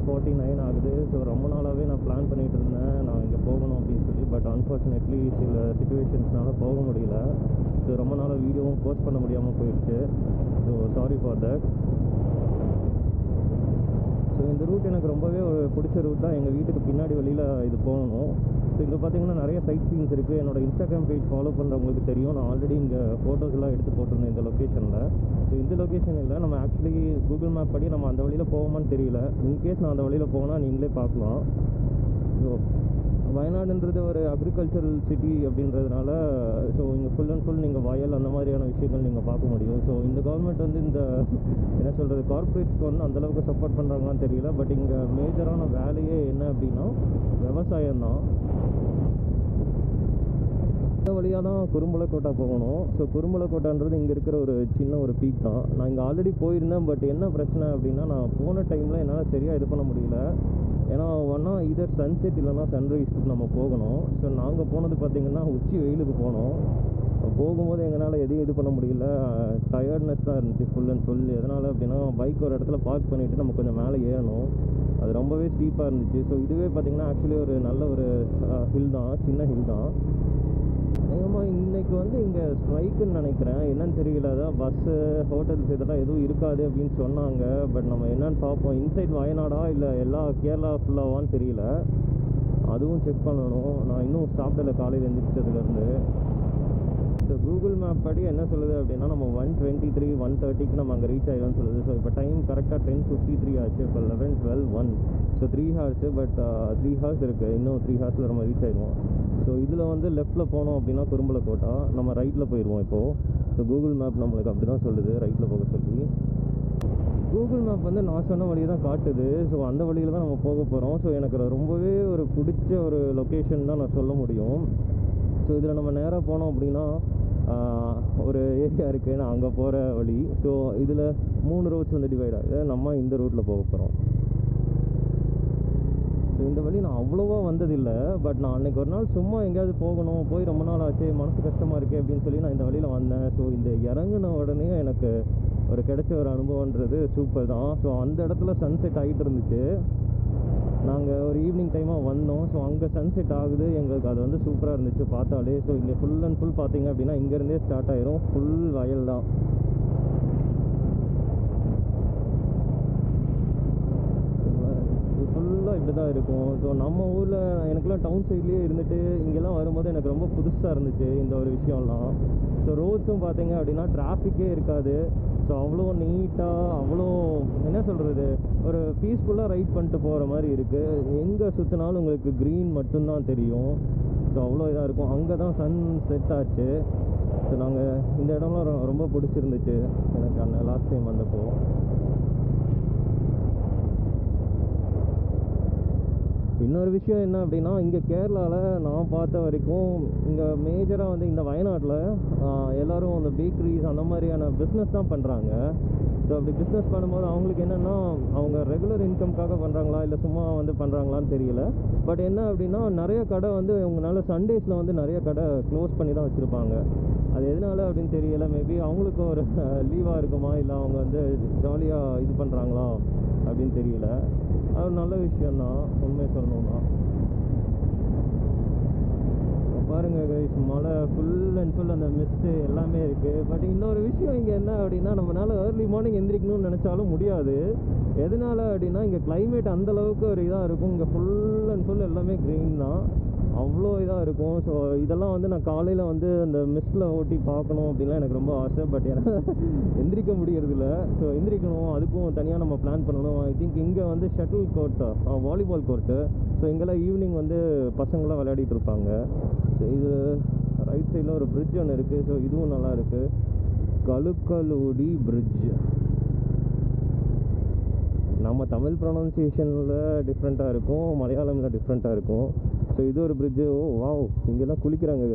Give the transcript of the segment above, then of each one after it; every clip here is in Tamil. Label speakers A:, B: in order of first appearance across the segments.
A: 8:49 ஆகுது. ஸோ ரொம்ப நாளாகவே நான் பிளான் பண்ணிகிட்டு இருந்தேன் நான் இங்கே போகணும் அப்படின்னு சொல்லி. பட் அன்ஃபார்ச்சுனேட்லி சில சிச்சுவேஷன்ஸ்னால போக முடியல. ஸோ ரொம்ப நாளாக வீடியோவும் போஸ்ட் பண்ண முடியாமல் போயிடுச்சு. So sorry for that. So இந்த ரூட் எனக்கு ரொம்பவே ஒரு பிடிச்ச ரூட் தான். எங்கள் வீட்டுக்கு பின்னாடி வழியில் இது போகணும். ஸோ இங்கே பார்த்தீங்கன்னா நிறைய சைட் சீன்ஸ் இருக்குது. என்னோடய இன்ஸ்டாகிராம் பேஜ் ஃபாலோ பண்ணுறவங்களுக்கு தெரியும். நான் ஆல்ரெடி இங்கே ஃபோட்டோஸ்லாம் எடுத்து போட்டிருந்தேன் இந்த லொக்கேஷனில். ஸோ இந்த லொக்கேஷன் இல்லை, நம்ம ஆக்சுவலி கூகுள் மேப் படி நம்ம அந்த வழியில் போவோமான்னு தெரியல. இன்கேஸ் நான் அந்த வழியில் போனால் நீங்களே பார்க்கலாம். ஸோ வயநாடுன்றது ஒரு அக்ரிகல்ச்சரல் சிட்டி அப்படின்றதுனால ஸோ இங்கே ஃபுல் அண்ட் ஃபுல் நீங்கள் வயல் அந்த மாதிரியான விஷயங்கள் நீங்கள் பார்க்க முடியும். ஸோ இந்த கவர்மெண்ட் வந்து இந்த என்ன சொல்கிறது கார்ப்பரேட்ஸ்க்கு வந்து அந்தளவுக்கு சப்போர்ட் பண்ணுறாங்களான்னு தெரியல. பட் இங்கே மேஜரான வேலையே என்ன அப்படின்னா விவசாயம் தான். இந்த வழியாக தான் குறும்பலக்கோட்டை போகணும். ஸோ குறும்பலக்கோட்டைன்றது இங்கே இருக்கிற ஒரு சின்ன ஒரு பீக் தான். நான் இங்கே ஆல்ரெடி போயிருந்தேன். பட் என்ன பிரச்சனை அப்படின்னா நான் போன டைமில் என்னால் சரியாக இது பண்ண முடியல. ஏன்னா ஒன்றா இதர் சன்செட் இல்லைனா சன்ரைஸ்க்கு நம்ம போகணும். ஸோ நாங்கள் போனது பார்த்திங்கன்னா உச்சி வெயிலுக்கு போனோம். போகும்போது எங்களால் எதையும் இது பண்ண முடியல. டயர்ட்னஸ் தான் இருந்துச்சு ஃபுல் அண்ட் ஃபுல். எதனால் அப்படின்னா பைக் ஒரு இடத்துல பார்க் பண்ணிவிட்டு நம்ம கொஞ்சம் மேலே ஏறணும். அது ரொம்பவே ஸ்டீப்பாக இருந்துச்சு. ஸோ இதுவே பார்த்திங்கன்னா ஆக்சுவலி ஒரு நல்ல ஒரு ஹில் தான், சின்ன ஹில் தான். அதிகமாக இன்றைக்கி வந்து இங்கே ஸ்ட்ரைக்குன்னு நினைக்கிறேன், என்னன்னு தெரியல. அதான் பஸ்ஸு ஹோட்டல்ஸ் இதெல்லாம் எதுவும் இருக்காது அப்படின்னு சொன்னாங்க. பட் நம்ம என்னென்னு பார்ப்போம். இன்சைட் வயநாடா இல்லை எல்லா கேரளா ஃபுல்லாவான்னு தெரியல, அதுவும் செக் பண்ணணும். நான் இன்னும் சாப்பிடலை காலையில் எழுந்திரிச்சதுலேருந்து. ஸோ கூகுள் மேப் படி என்ன சொல்லுது அப்படின்னா நம்ம 1:23 1:30க்கு நம்ம அங்கே ரீச் ஆகிடும்னு சொல்லுது. ஸோ இப்போ டைம் கரெக்டாக 10:53 ஆச்சு. இப்போ 11, 12, 1. So 3 hours. பட் 3 ஹவர்ஸ் இருக்குது. இன்னும் 3 ஹவர்ஸில் நம்ம ரீச் ஆகிடுவோம். ஸோ இதில் வந்து லெஃப்ட்டில் போனோம் அப்படின்னா குறும்பலக்கோட்டை, நம்ம ரைட்டில் போயிடுவோம் இப்போது. ஸோ கூகுள் மேப் நம்மளுக்கு அப்படி தான் சொல்லுது ரைட்டில் போக சொல்லி. கூகுள் மேப் வந்து நான் சொன்ன வழியை தான் காட்டுது. ஸோ அந்த வழியில் தான் நம்ம போக போகிறோம். ஸோ எனக்கு ரொம்பவே ஒரு பிடிச்ச ஒரு லொக்கேஷன் தான் நான் சொல்ல முடியும். ஸோ இதில் நம்ம நேராக போனோம் அப்படின்னா ஒரு ஏரியா இருக்குது, நான் அங்கே போகிற வழி. ஸோ இதில் 3 ரோட்ஸ் வந்து டிவைட் ஆகுது. நம்ம இந்த ரூட்டில் போக போகிறோம். ஸோ இந்த வழி நான் அவ்வளோவா வந்ததில்லை. பட் நான் அன்றைக்கி ஒரு நாள் சும்மா எங்கேயாவது போகணும், போய் ரொம்ப நாள் ஆச்சு, மனசு கஷ்டமாக இருக்குது அப்படின்னு சொல்லி நான் இந்த வழியில் வந்தேன். ஸோ இந்த இறங்கின உடனே எனக்கு ஒரு கிடைச்ச ஒரு அனுபவன்றது சூப்பர் தான். ஸோ அந்த இடத்துல சன்செட் ஆகிட்டு இருந்துச்சு. நாங்கள் ஒரு ஈவினிங் டைமாக வந்தோம். ஸோ அங்கே சன்செட் ஆகுது. எங்களுக்கு அது வந்து சூப்பராக இருந்துச்சு பார்த்தாலே. ஸோ இங்கே ஃபுல் அண்ட் ஃபுல் பார்த்திங்க அப்படின்னா இங்கேருந்தே ஸ்டார்ட் ஆயிரும். ஃபுல் வயல் தான். ஃபுல்லாக இப்படி தான் இருக்கும். ஸோ நம்ம ஊரில் எனக்குலாம் டவுன் சைட்லேயே இருந்துட்டு இங்கெல்லாம் வரும்போது எனக்கு ரொம்ப புதுசாக இருந்துச்சு இந்த ஒரு விஷயம்லாம். ஸோ ரோட்ஸும் பார்த்திங்க அப்படின்னா டிராஃபிக்கே இருக்காது. ஸோ அவ்வளோ நீட்டாக, அவ்வளோ என்ன சொல்கிறது, ஒரு பீஸ்ஃபுல்லாக ரைட் பண்ணிட்டு போகிற மாதிரி இருக்குது. எங்கே சுற்றினாலும் உங்களுக்கு க்ரீன் மட்டும்தான் தெரியும். ஸோ அவ்வளோ இதாக இருக்கும். அங்கே தான் சன் செட் ஆச்சு. ஸோ நாங்கள் இந்த இடம்லாம் ரொம்ப பிடிச்சிருந்துச்சு எனக்கு அந்த லாஸ்ட் டைம் வந்தப்போ. இன்னொரு விஷயம் என்ன அப்படின்னா இங்கே கேரளாவில் நான் பார்த்த வரைக்கும் இங்கே மேஜராக வந்து இந்த வயநாட்டில் எல்லோரும் அந்த பேக்கரிஸ் அந்த மாதிரியான பிஸ்னஸ் தான் பண்ணுறாங்க. ஸோ அப்படி பிஸ்னஸ் பண்ணும்போது அவங்களுக்கு என்னென்னா அவங்க ரெகுலர் இன்கம்காக பண்ணுறாங்களா இல்லை சும்மா வந்து பண்ணுறாங்களான்னு தெரியல. பட் என்ன அப்படின்னா நிறைய கடை வந்து அவங்களால சண்டேஸில் வந்து நிறைய கடை க்ளோஸ் பண்ணி தான் வச்சுருப்பாங்க. அது எதனால் அப்படின்னு தெரியல. மேபி அவங்களுக்கு ஒரு லீவாக இருக்குமா, இல்லை அவங்க வந்து ஜாலியாக இது பண்ணுறாங்களா அப்படின்னு தெரியல. அது ஒரு நல்ல விஷயந்தான் உண்மையை சொல்லணும்னா. பாருங்கள் கைஸ், மழை ஃபுல் அண்ட் ஃபுல் அந்த மிஸ்ட்டு எல்லாமே இருக்குது. பட் இன்னொரு விஷயம் இங்கே என்ன அப்படின்னா நம்மளால் ஏர்லி மார்னிங் எந்திரிக்கணும்னு நினச்சாலும் முடியாது. எதனால் அப்படின்னா இங்கே கிளைமேட் அந்தளவுக்கு ஒரு இதாக இருக்கும். இங்கே ஃபுல் அண்ட் ஃபுல் எல்லாமே க்ரீன் தான், அவ்வளோ இதாக இருக்கும். ஸோ இதெல்லாம் வந்து நான் காலையில் வந்து அந்த மிஸ்ட்டில் ஓட்டி பார்க்கணும் அப்படின்லாம் எனக்கு ரொம்ப ஆசை. பட் எனக்கு எந்திரிக்க முடியறதில்ல. ஸோ எந்திரிக்கணும், அதுக்கும் தனியாக நம்ம பிளான் பண்ணணும். ஐ திங்க் இங்கே வந்து shuttle court, volleyball court. So இங்கெல்லாம் ஈவினிங் வந்து பசங்களாம் விளையாடிட்டு இருப்பாங்க. ஸோ இது ரைட் சைடில் ஒரு பிரிட்ஜ் ஒன்று இருக்குது. ஸோ இதுவும் நல்லா இருக்குது, கலுக்கலுடி பிரிட்ஜ். நம்ம தமிழ் ப்ரொனன்சியேஷனில் டிஃப்ரெண்ட்டாக இருக்கும், மலையாளமில் டிஃப்ரெண்ட்டாக இருக்கும். ஸோ இது ஒரு பிரிட்ஜு. ஓ வாவ், இங்கெல்லாம் குளிக்கிறாங்க.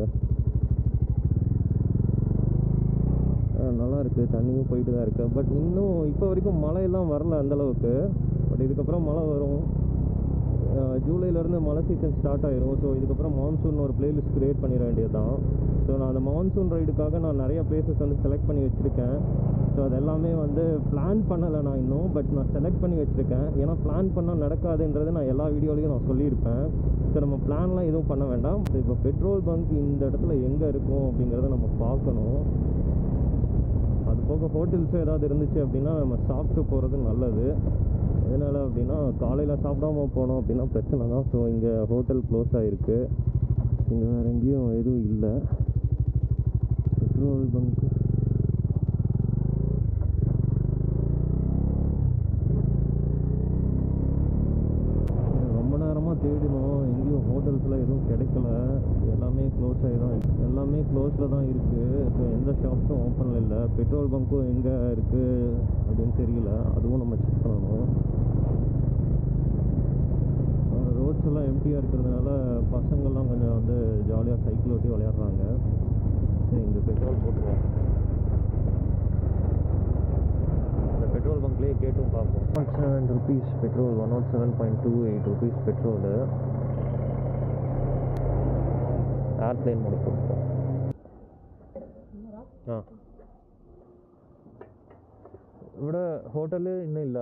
A: நல்லா இருக்குது, தண்ணியும் போயிட்டு தான் இருக்குது. பட் இன்னும் இப்போ வரைக்கும் மழையெல்லாம் வரல அந்தளவுக்கு. பட் இதுக்கப்புறம் மழை வரும். ஜூலைலேருந்து மழை சீசன் ஸ்டார்ட் ஆயிரும். ஸோ இதுக்கப்புறம் மான்சூன் ஒரு பிளேலிஸ்ட் க்ரியேட் பண்ணிட வேண்டியது தான். ஸோ நான் அந்த மான்சூன் ரைடுக்காக நான் நிறைய பிளேசஸ் வந்து செலக்ட் பண்ணி வச்சுருக்கேன். ஸோ அது எல்லாமே வந்து பிளான் பண்ணலை நான் இன்னும், பட் நான் செலக்ட் பண்ணி வச்சுருக்கேன். ஏன்னா பிளான் பண்ணால் நடக்காதுன்றது நான் எல்லா வீடியோலையும் நான் சொல்லியிருப்பேன். ஸோ நம்ம பிளான்லாம் எதுவும் பண்ண வேண்டாம். இப்போ பெட்ரோல் பங்க் இந்த இடத்துல எங்கே இருக்கும் அப்படிங்கிறத நம்ம பார்க்கணும். அது போக ஹோட்டல்ஸும் ஏதாவது இருந்துச்சு அப்படின்னா நம்ம சாப்பிட்டு போகிறது நல்லது. எதனால் அப்படின்னா காலையில் சாப்பிடாம போனோம் அப்படின்னா பிரச்சனை தான். ஸோ இங்கே ஹோட்டல் க்ளோஸ் ஆகிருக்கு. இங்கே வேறு எங்கேயும் எதுவும் இல்லை. பெட்ரோல் பங்க் ரொம்ப நேரமாக தேடினோம், எங்கேயும் ஹோட்டல்ஸில் எதுவும் கிடைக்கல. எல்லாமே க்ளோஸ் ஆகி தான், எல்லாமே க்ளோஸில் தான் இருக்குது. ஸோ எந்த ஷாப்ஸும் ஓப்பனில் இல்லை. பெட்ரோல் பங்க்கும் எங்கே இருக்குது அப்படின்னு தெரியல, அதுவும் நம்ம செக் பண்ணணும். ரோட்ஸ் எல்லாம் எம்டியாக இருக்கிறதுனால பசங்கள்லாம் கொஞ்சம் வந்து ஜாலியாக சைக்கிள் ஓட்டி விளையாடுறாங்க. சரி, இங்கே பெட்ரோல் போட்டுருவோம். இந்த பெட்ரோல் பங்க்லேயே கேட்டும் பார்ப்போம். 107 rupees petrol, 107.28 rupees petrol. Airplane mode போட்டுருக்கோம். ഇവിടെ ഹോട്ടല് ഇന്നില്ല,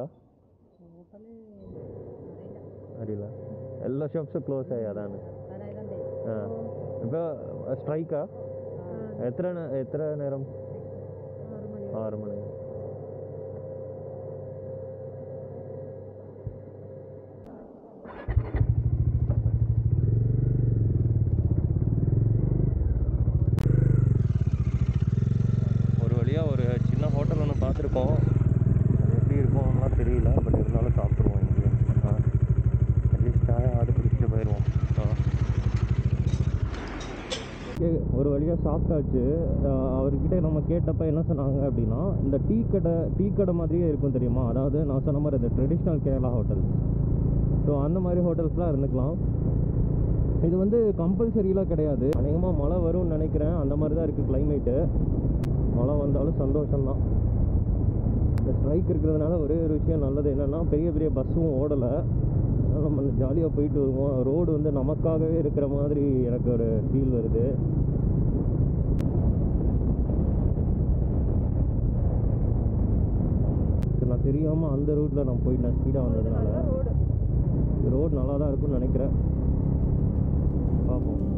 A: അറിയില്ല. എല്ലാ ഷോപ്സും ക്ലോസ് ആയി, അതാണ്. ഇപ്പോൾ സ്ട്രൈക്കാ? എത്ര നേരം? 6 മണി. ஒரு வழியாக ஒரு சின்ன ஹோட்டல் ஒன்று பார்த்துருக்கோம். அது எப்படி இருக்கும்லாம் தெரியல, பட் இருந்தாலும் சாப்பிட்ருவோம் இங்கே. அட்லீஸ்ட் சாயாவது குடிச்சிட்டு போயிடுவோம். ஒரு வழியாக சாப்பிட்டாச்சு. அவர்கிட்ட நம்ம கேட்டப்போ என்ன சொன்னாங்க அப்படின்னா, இந்த டீ கடை மாதிரியே இருக்கும் தெரியுமா, அதாவது நான் சொன்ன மாதிரி இந்த ட்ரெடிஷ்னல் கேரளா ஹோட்டல்ஸ். ஸோ அந்த மாதிரி ஹோட்டல்ஸ்லாம் இருந்துக்கலாம். இது வந்து கம்பல்சரிலாம் கிடையாது. அநேகமாக மழை வரும்னு நினைக்கிறேன். அந்த மாதிரி தான் இருக்குது கிளைமேட்டு. மழை வந்தாலும் சந்தோஷம்தான். இந்த ஸ்ட்ரைக் இருக்கிறதுனால ஒரே ஒரு விஷயம் நல்லது என்னென்னா, பெரிய பெரிய பஸ்ஸும் ஓடலை. அதனால் நம்ம ஜாலியாக போயிட்டு வருவோம். ரோடு வந்து நமக்காகவே இருக்கிற மாதிரி எனக்கு ஒரு ஃபீல் வருது. நான் தெரியாமல் அந்த ரூட்டில் நான் போயிட்டு நான் ஸ்பீடாக வந்ததுனால ரோடு நல்லா தான் இருக்கும்னு நினைக்கிறேன். பார்ப்போம்.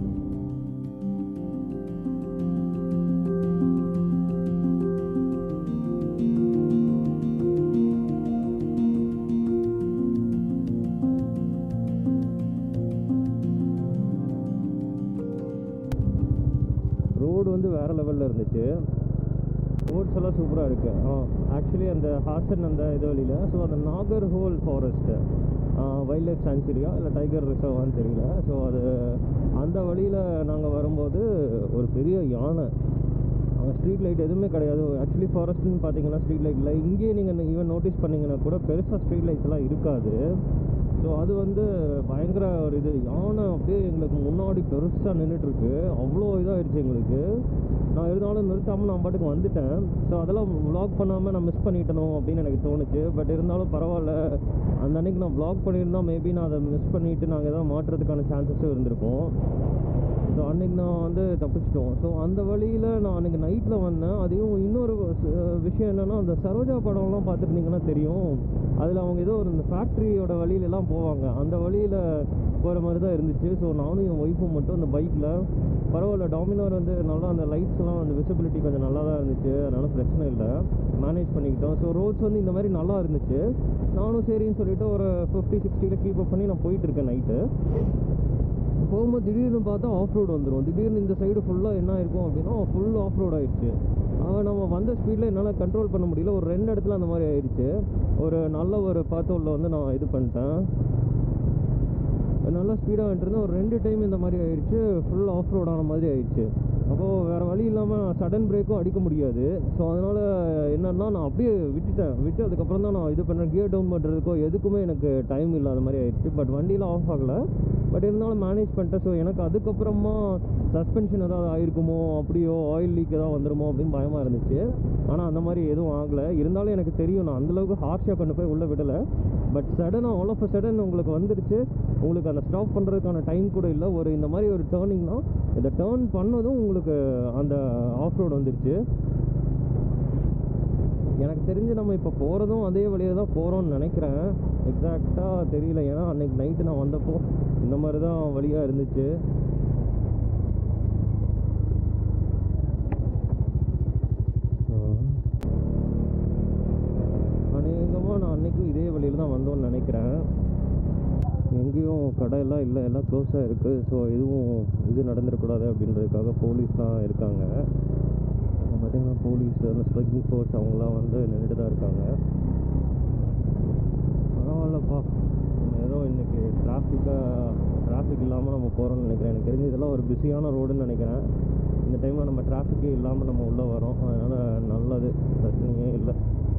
A: ரோடு வந்து வேறு லெவலில் இருந்துச்சு. ரோட்ஸ் எல்லாம் சூப்பராக இருக்குது. ஆக்சுவலி அந்த ஹாசன் அந்த இது வழியில், ஸோ அந்த Nagarhole forest wild life sanctuary இல்லை டைகர் ரிசர்வான்னு தெரியல. ஸோ அது அந்த வழியில் நாங்கள் வரும்போது ஒரு பெரிய யானை. அங்கே ஸ்ட்ரீட் லைட் எதுவுமே கிடையாது. ஆக்சுவலி ஃபாரஸ்ட்னு பார்த்தீங்கன்னா ஸ்ட்ரீட் லைட் இல்லை. இங்கேயே நீங்கள் ஈவன் நோட்டீஸ் பண்ணிங்கன்னா கூட பெருசாக ஸ்ட்ரீட் லைட்ஸ்லாம் இருக்காது. ஸோ அது வந்து பயங்கர ஒரு இது. யானை அப்படியே எங்களுக்கு முன்னாடி பெருசாக நின்றுட்டுருக்கு. அவ்வளோ இதாகிடுச்சு எங்களுக்கு. நான் இருந்தாலும் நிறுத்தாமல் நான் பாட்டுக்கு வந்துட்டேன். ஸோ அதெல்லாம் வ்ளாக் பண்ணாமல் நான் மிஸ் பண்ணிட்டணும் அப்படின்னு எனக்கு தோணுச்சு. பட் இருந்தாலும் பரவாயில்ல, அந்த அன்றைக்கி நான் வ்ளாக் பண்ணியிருந்தால் மேபி நான் அதை மிஸ் பண்ணிவிட்டு நாங்கள் எதாவது மாற்றுறதுக்கான சான்சஸும் இருந்திருக்கும். ஸோ அன்றைக்கி நான் வந்து தப்பிச்சிட்டோம். ஸோ அந்த வழியில் நான் அன்றைக்கி நைட்டில் வந்தேன். அதையும் இன்னொரு விஷயம் என்னென்னா, அந்த சரோஜா படம்லாம் பார்த்துருந்தீங்கன்னா தெரியும். அதில் அவங்க ஏதோ ஒரு இந்த ஃபேக்ட்ரியோட வழியிலலாம் போவாங்க. அந்த வழியில் போகிற மாதிரி தான் இருந்துச்சு. ஸோ நானும் என் ஒய்ஃபும் மட்டும் அந்த பைக்கில் பரவாயில்ல. டாமினார் வந்து நல்லா அந்த லைட்ஸ்லாம் அந்த விசிபிலிட்டி கொஞ்சம் நல்லா தான் இருந்துச்சு. அதனால் பிரச்சனை இல்லை, மேனேஜ் பண்ணிக்கிட்டோம். ஸோ ரோட்ஸ் வந்து இந்த மாதிரி நல்லா இருந்துச்சு. நானும் சரின்னு சொல்லிவிட்டு ஒரு 50-60 கீப் அப் பண்ணி நான் போயிட்டுருக்கேன். நைட்டு போகும்போது திடீர்னு பார்த்தா ஆஃப் ரோடு வந்துடும். திடீர்னு இந்த சைடு ஃபுல்லாக என்ன இருக்கும் அப்படின்னா ஃபுல் ஆஃப் ரோடு ஆகிடுச்சு. நம்ம வந்த ஸ்பீடில் என்னால் கண்ட்ரோல் பண்ண முடியல. ஒரு 2 இடத்துல அந்த மாதிரி ஆயிடுச்சு. ஒரு நல்ல ஒரு பாத்தோலில் வந்து நான் இது பண்ணிட்டேன். நல்லா ஸ்பீடாக வந்துட்டு ஒரு 2 டைம் இந்த மாதிரி ஆயிடுச்சு. ஃபுல் ஆஃப் ரோடான மாதிரி ஆயிடுச்சு. அப்போது வேறு வழி இல்லாமல் சடன் பிரேக்கும் அடிக்க முடியாது. ஸோ அதனால் என்னென்னா நான் அப்படியே விட்டு அதுக்கப்புறம் தான் நான் இது பண்ணுறேன். கியர் டவுன் பண்ணுறதுக்கோ எதுக்குமே எனக்கு டைம் இல்லாத மாதிரி ஆயிடுச்சு. பட் வண்டியில் ஆஃப் ஆகலை. பட் இருந்தாலும் மேனேஜ் பண்ணிட்டேன். ஸோ எனக்கு அதுக்கப்புறமா சஸ்பென்ஷன் ஏதாவது ஆகிருக்குமோ, அப்படியோ ஆயில் லீக் ஏதாவது வந்துடுமோ அப்படின்னு பயமாக இருந்துச்சு. ஆனால் அந்த மாதிரி எதுவும் ஆகலை. இருந்தாலும் எனக்கு தெரியும் நான் அந்தளவுக்கு ஹார்ஷாக கொண்டு போய் உள்ளே விடலை. பட் சடனாக ஆல் ஆஃப் அ சடன் உங்களுக்கு வந்துடுச்சு. உங்களுக்கு அந்த ஸ்டாப் பண்ணுறதுக்கான டைம் கூட இல்லை. ஒரு இந்த மாதிரி ஒரு டேர்னிங்னா இதை டேர்ன் பண்ணதும் உங்களுக்கு அந்த ஆஃப் ரோடு வந்துடுச்சு. எனக்கு தெரிஞ்சு நம்ம இப்போ போகிறதும் அதே வழியில் தான் போகிறோம்னு நினைக்கிறேன். எக்ஸாக்டாக தெரியல, ஏன்னா அன்றைக்கி நைட்டு நான் வந்தப்போ இந்த மாதிரி தான் வழியாக இருந்துச்சு. அநேகமாக நான் அன்றைக்கும் இதே வழியில் தான் வந்தோன்னு நினைக்கிறேன். எங்கேயும் கடையெல்லாம் இல்லை, எல்லாம் க்ளோஸாக இருக்குது. ஸோ எதுவும் இது நடந்துடக்கூடாது அப்படின்றதுக்காக போலீஸ் தான் இருக்காங்க. பார்த்திங்கன்னா போலீஸ், அந்த ஸ்ட்ரைக்கிங் ஃபோர்ஸ் அவங்களாம் வந்து நின்றுட்டு தான் இருக்காங்க. பரவாயில்லப்பா, நம்ம ஏதோ இன்றைக்கி டிராஃபிக் இல்லாமல் நம்ம போகிறோம்னு நினைக்கிறேன். எனக்கு தெரிஞ்சு இதெல்லாம் ஒரு பிஸியான ரோடுன்னு நினைக்கிறேன். இந்த டைமில் நம்ம டிராஃபிக்கே இல்லாமல் நம்ம உள்ளே வரோம், அதனால் நல்லது, பிரச்சனையே இல்லை.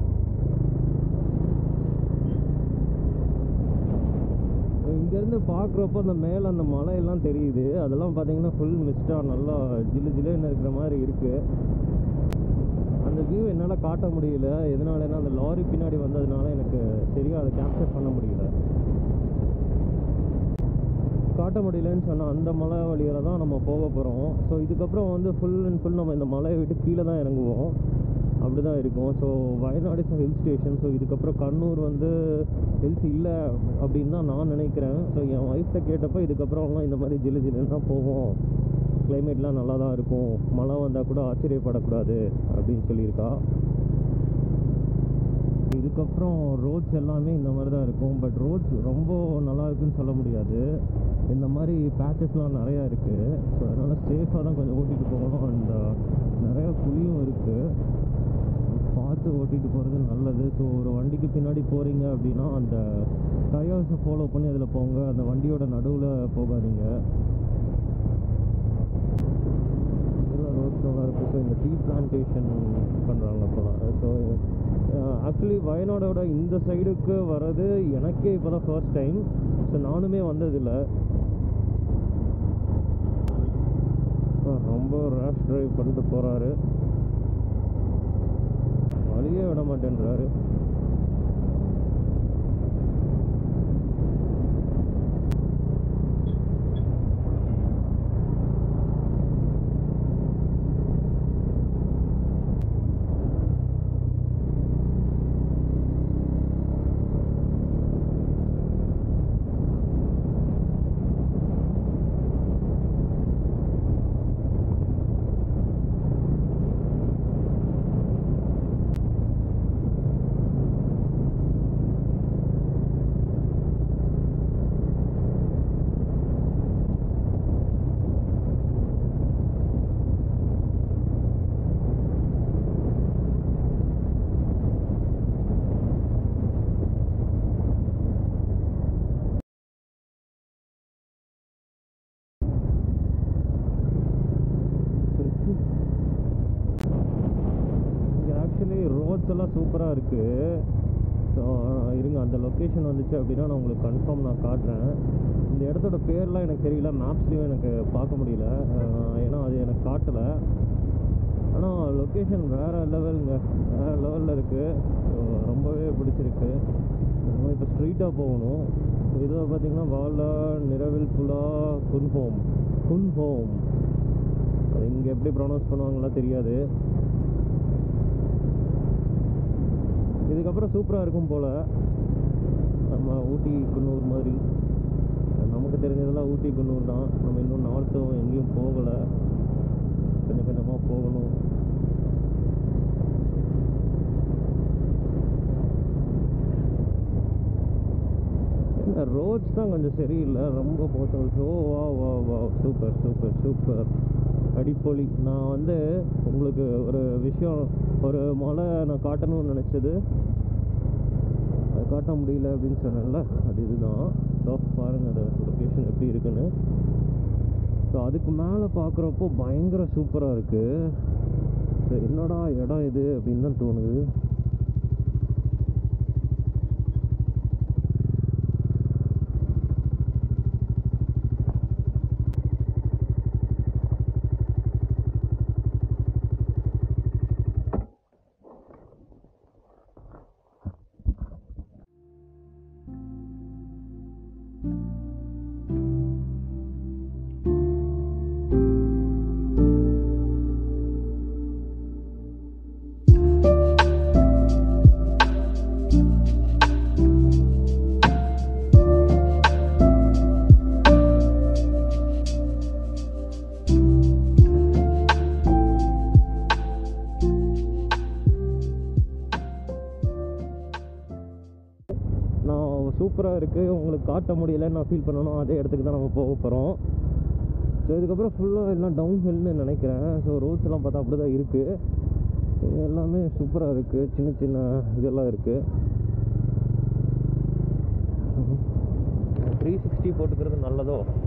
A: இங்கேருந்து பார்க்குறப்போ அந்த மேலே அந்த மலையெல்லாம் தெரியுது. அதெல்லாம் பார்த்திங்கன்னா ஃபுல் மிஸ்டாக நல்லா ஜில்லுன்னு இருக்கிற மாதிரி இருக்குது. அந்த வியூ என்னால் காட்ட முடியல. எதனாலன்னா அந்த லாரி பின்னாடி வந்ததுனால எனக்கு சரியாக அதை கேப்சர் பண்ண முடியல. காட்ட முடியலன்னு சொன்னால் அந்த மலை வழியில் தான் நம்ம போக போகிறோம். ஸோ இதுக்கப்புறம் வந்து ஃபுல் அண்ட் ஃபுல் நம்ம இந்த மலையை விட்டு கீழே தான் இறங்குவோம். அப்படி தான் இருக்கும். So Wayanad is hill station. So இதுக்கப்புறம் கண்ணூர் வந்து ஹில்ஸ் இல்லை அப்படின்னு தான் நான் நினைக்கிறேன். ஸோ என் ஒய்ஃப்கிட்ட கேட்டப்போ இதுக்கப்புறம்லாம் இந்த மாதிரி ஜில்லுன்னு தான் போவோம், கிளைமேட்லாம் நல்லா தான் இருக்கும், மழை வந்தால் கூட ஆச்சரியப்படக்கூடாது அப்படின்னு சொல்லியிருக்கா. இதுக்கப்புறம் ரோட்ஸ் எல்லாமே இந்த மாதிரி தான் இருக்கும். பட் ரோட்ஸ் ரொம்ப நல்லா இருக்குன்னு சொல்ல முடியாது. இந்த மாதிரி பேச்சஸ்லாம் நிறையா இருக்குது. ஸோ அதனால் சேஃபாக தான் கொஞ்சம் ஓட்டிகிட்டு போகணும். அண்ட் நிறையா குழியும் இருக்குது, பார்த்து ஓட்டிகிட்டு போகிறது நல்லது. ஸோ ஒரு வண்டிக்கு பின்னாடி போகிறீங்க அப்படின்னா அந்த டயர்ஸை ஃபாலோ பண்ணி அதில் போங்க, அந்த வண்டியோட நடுவில் போகாதீங்க. இதெல்லாம் ரோட்ஸ் நல்லா இருக்குது. ஸோ இந்த டீ பிளான்டேஷன் பண்ணுறாங்க போல. ஸோ ஆக்சுவலி வயநாடோட இந்த சைடுக்கு வர்றது எனக்கே இப்போ தான் ஃபர்ஸ்ட் டைம். ஸோ நானுமே வந்ததில்லை. ரொம்ப ரேஷ் ட்ரைவ் பண்ணிட்டு போகிறாரு, வழியே விட மாட்டேன்றாரு. ரோட்ஸ் எல்லாம் சூப்பராக இருக்குது. ஸோ இருங்க, அந்த லொக்கேஷன் வந்துச்சு அப்படின்னா நான் உங்களுக்கு கன்ஃபார்ம் நான் காட்டுறேன். இந்த இடத்தோட பேர்லாம் எனக்கு தெரியல, மேப்ஸ்லேயும் எனக்கு பார்க்க முடியல, ஏன்னா அது எனக்கு காட்டலை. ஆனால் லொக்கேஷன் வேறு லெவலுங்க, வேறு லெவலில் இருக்குது. ஸோ ரொம்பவே பிடிச்சிருக்கு. நம்ம இப்போ ஸ்ட்ரீட்டாக போகணும். இதில் பார்த்திங்கன்னா வாலா நிரவில் புலா குன்ஹோம் அது இங்கே எப்படி ப்ரொனவுன்ஸ் பண்ணுவாங்கலாம் தெரியாது. இதுக்கப்புறம் சூப்பராக இருக்கும் போல். நம்ம ஊட்டி குன்னூர் மாதிரி, நமக்கு தெரிஞ்சதெல்லாம் ஊட்டி குன்னூர் தான். நம்ம இன்னும் நார்த்தும் எங்கேயும் போகலை, கொஞ்சம் கொஞ்சமாக போகணும். ரோட்ஸ் தான் கொஞ்சம் சரியில்லை, ரொம்ப போட்டோல். வா சூப்பர் சூப்பர் சூப்பர், அடிப்பொலி. நான் வந்து உங்களுக்கு ஒரு விஷயம், ஒரு மலை நான் காட்டணும்னு நினச்சது, அது காட்ட முடியல அப்படின்னு சொன்னேன்ல, அது இதுதான். ஸோ பாருங்கள் அது லொக்கேஷன் எப்படி இருக்குன்னு. ஸோ அதுக்கு மேலே பார்க்குறப்போ பயங்கர சூப்பராக இருக்குது. ஸோ என்னடா இடம் இது அப்படின்னு தான் தோணுது. நான் சூப்பராக இருக்குது உங்களுக்கு காட்ட முடியலைன்னு நான் ஃபீல் பண்ணணும், அதே இடத்துக்கு தான் நம்ம போக போகிறோம். ஸோ இதுக்கப்புறம் ஃபுல்லாக எல்லாம் டவுன் ஹில்னு நினைக்கிறேன். ஸோ ரோட்ஸ்லாம் பார்த்தா அப்படி தான் இருக்குது. எல்லாமே சூப்பராக இருக்குது, சின்ன சின்ன இதெல்லாம் இருக்குது. 360 போட்டுக்கிறது நல்லதோ.